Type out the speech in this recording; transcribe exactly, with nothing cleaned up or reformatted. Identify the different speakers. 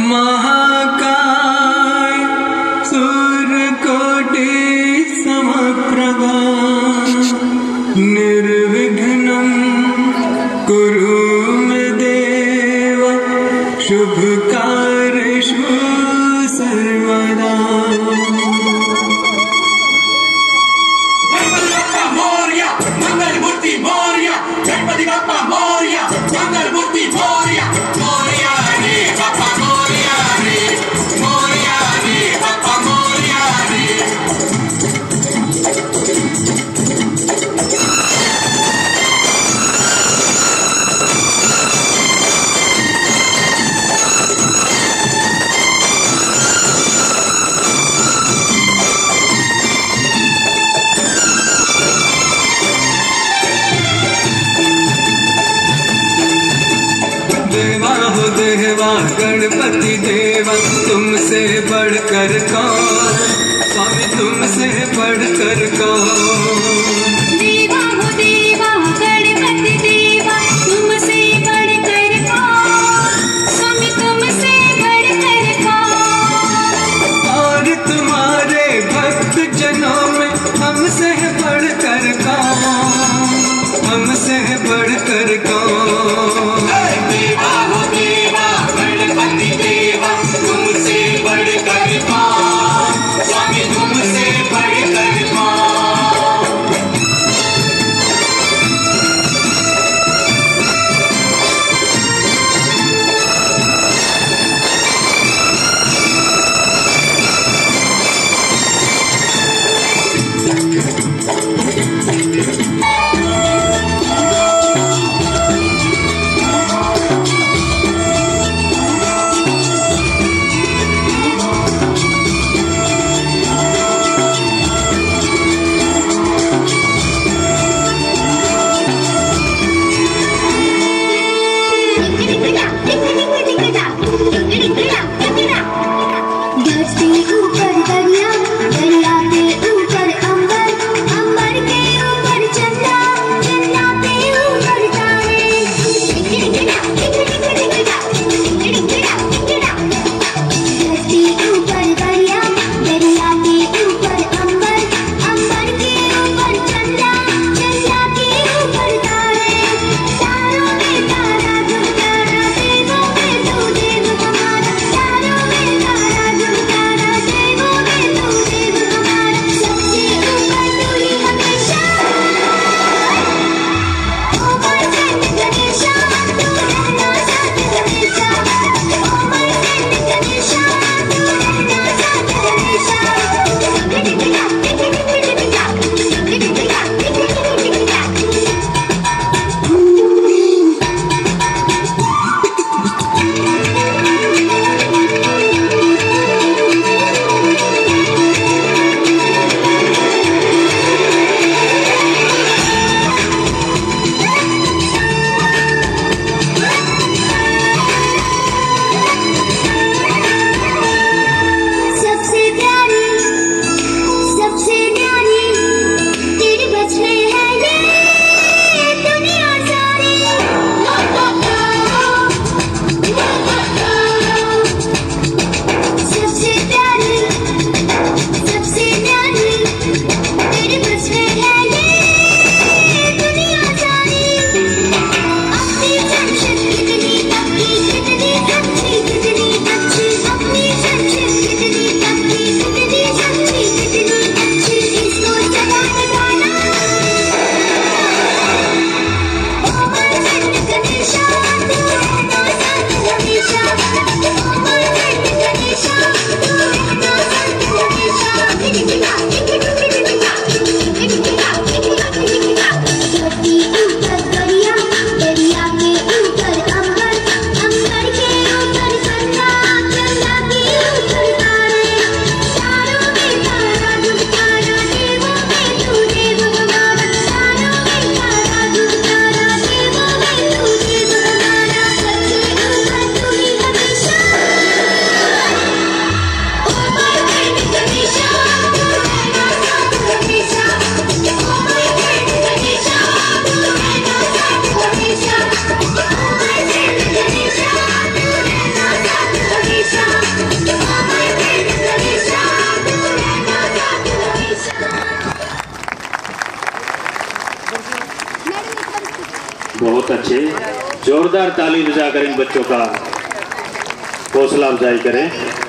Speaker 1: महाकाय सूर्यकोटि समप्रभा निर्विघ्नं कुरु मे देव शुभकार्येषु सर्वदा।
Speaker 2: मंगल मूर्ति मोरया, गणपति बप्पा मोरया, मंगल मूर्ति मोरया, मोरया रे बप्पा मोरया रे, मोरया रे बप्पा मोरया रे।
Speaker 1: देवा हो देवा गणपति देवा, तुमसे बढ़कर कौन, स्वामी तुमसे बढ़कर कौन।
Speaker 3: देवा हो देवा गणपति देवा, तुमसे बढ़कर कौन, स्वामी तुमसे बढ़कर कौन।
Speaker 1: और तुम्हारे भक्त जनों में हमसे बढ़कर कौन, हमसे बढ़कर कौन।
Speaker 2: देवा हो देवा गणपति देवा, तुमसे बढ़कर कौन, स्वामी तुमसे बढ़कर कौन।
Speaker 4: बहुत अच्छे, जोरदार ताली बजाकर इन बच्चों का हौसला अफजाई करें।